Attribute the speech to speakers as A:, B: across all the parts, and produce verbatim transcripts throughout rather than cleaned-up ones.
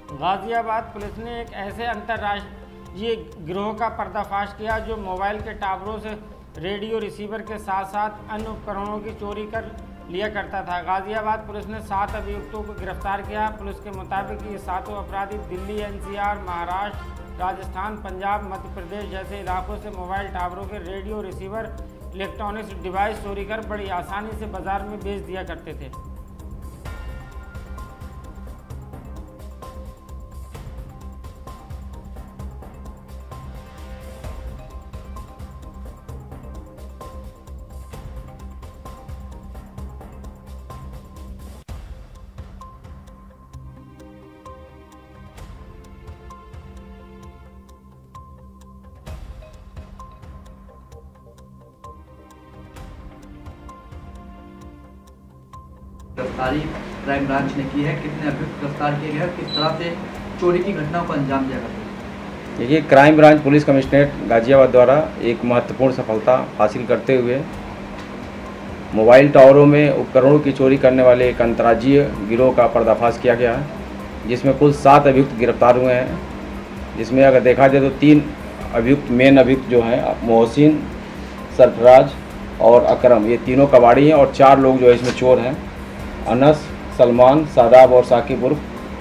A: Ghaziabad police ने एक ऐसे अंतर्राष्ट्रीय गिरोह का पर्दाफाश किया जो मोबाइल के टावरों से रेडियो रिसीवर के साथ साथ अन्य उपकरणों की चोरी कर लिया करता था। गाजियाबाद पुलिस ने सात अभियुक्तों को गिरफ्तार किया। पुलिस के मुताबिक ये सातों अपराधी दिल्ली, एनसीआर, महाराष्ट्र, राजस्थान, पंजाब, मध्य प्रदेश जैसे इलाकों से मोबाइल टावरों के रेडियो रिसीवर, इलेक्ट्रॉनिक्स डिवाइस चोरी कर बड़ी आसानी से बाजार में बेच दिया करते थे।
B: गिरफ्तारी क्राइम ब्रांच ने की है। कितने अभियुक्त गिरफ्तार किए गए हैं, किस तरह से चोरी की घटनाओं को अंजाम दिया करते हैं?
C: देखिए, crime branch police commissionerate Ghaziabad द्वारा एक महत्वपूर्ण सफलता हासिल करते हुए मोबाइल टावरों में उपकरणों की चोरी करने वाले एक अंतर्राज्यीय गिरोह का पर्दाफाश किया गया है, जिसमें कुल सात अभियुक्त गिरफ्तार हुए हैं। जिसमें अगर देखा जाए तो तीन अभियुक्त मेन अभियुक्त जो हैं मोहसिन, सरफराज और अकरम, ये तीनों कबाड़ी हैं और चार लोग जो है इसमें चोर हैं, अनस, सलमान, सादाब और साकिब उर्फ।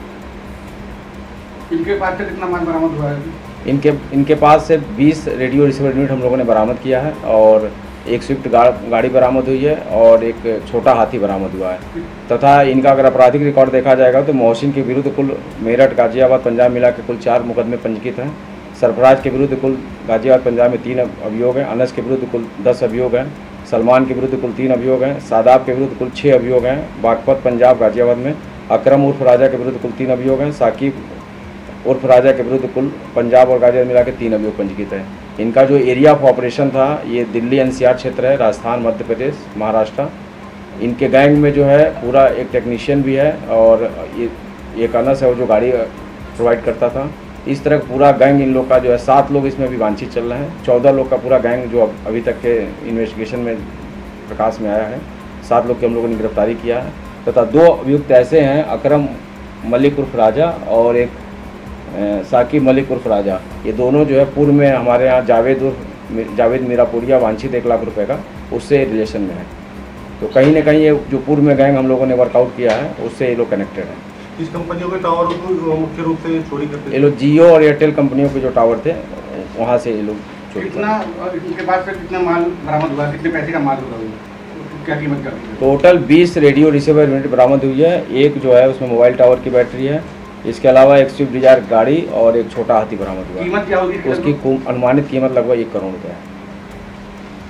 D: इनके पास से कितना माल बरामद हुआ है?
C: इनके इनके पास से बीस रेडियो रिसीवर यूनिट हम लोगों ने बरामद किया है और एक स्विफ्ट गा, गाड़ी बरामद हुई है और एक छोटा हाथी बरामद हुआ है। तथा इनका अगर आपराधिक रिकॉर्ड देखा जाएगा तो मोहसिन के विरुद्ध कुल मेरठ, गाजियाबाद, पंजाब मिला के कुल चार मुकदमे पंजीकृत हैं। सरफराज के विरुद्ध कुल गाजियाबाद, पंजाब में तीन अभियोग हैं। अनस के विरुद्ध कुल दस अभियोग हैं। सलमान के विरुद्ध कुल तीन अभियोग हैं। सादाब के विरुद्ध कुल छः अभियोग हैं बागपत, पंजाब, गाजियाबाद में। अकरम उर्फ राजा के विरुद्ध कुल तीन अभियोग हैं। साकिब उर्फ राजा के विरुद्ध कुल पंजाब और गाजियाबाद मिला के तीन अभियोग पंजीकृत है। इनका जो एरिया ऑफ ऑपरेशन था ये दिल्ली एनसीआर क्षेत्र है, राजस्थान, मध्य प्रदेश, महाराष्ट्र। इनके गैंग में जो है पूरा एक टेक्नीशियन भी है और ये एक अनस है वो जो गाड़ी प्रोवाइड करता था। इस तरह पूरा गैंग इन लोग का जो है सात लोग इसमें भी वांछित चल रहे हैं। चौदह लोग का पूरा गैंग जो अभी तक के इन्वेस्टिगेशन में प्रकाश में आया है। सात लोग की हम लोगों ने गिरफ्तारी किया है तथा दो अभियुक्त ऐसे हैं, अकरम मलिक उर्फ राजा और एक साकिब मलिक उर्फ राजा। ये दोनों जो है पूर्व में हमारे यहाँ जावेद उर्फ जावेद मीरापुरिया वांछित एक लाख रुपए का उससे रिलेशन में है। तो कहीं ना कहीं ये जो पूर्व में गैंग हम लोगों ने वर्कआउट किया है उससे ये लोग कनेक्टेड हैं।
D: इस कंपनियों के टावर को मुख्य रूप से चोरी करते थे?
C: ये लोग जियो और एयरटेल कंपनियों के जो टावर थे वहाँ से ये लोग चोरी करते
D: हैं। इनके पास से कितना माल बरामद हुआ, कितने पैसे का माल हुआ, क्या कीमत का?
C: टोटल बीस रेडियो रिसीवर यूनिट बरामद हुई है। एक जो है उसमें मोबाइल टावर की बैटरी है। इसके अलावा एक स्विफ्ट डिजायर गाड़ी और एक छोटा हाथी बरामद हुआ है।
D: कीमत क्या होगी?
C: उसकी अनुमानित कीमत लगभग एक करोड़ रुपये है।